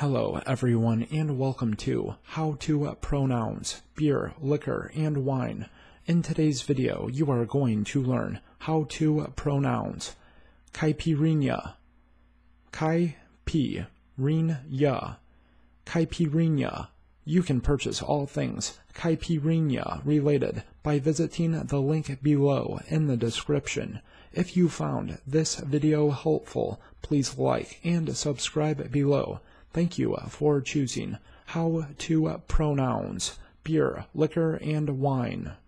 Hello everyone and welcome to How to Pronounce Beer, Liquor, and Wine. In today's video you are going to learn how to pronounce Caipirinha, Caipirinha, Caipirinha. You can purchase all things Caipirinha related by visiting the link below in the description. If you found this video helpful, please like and subscribe below. Thank you for choosing How to Pronounce Beer, Liquor, and Wine.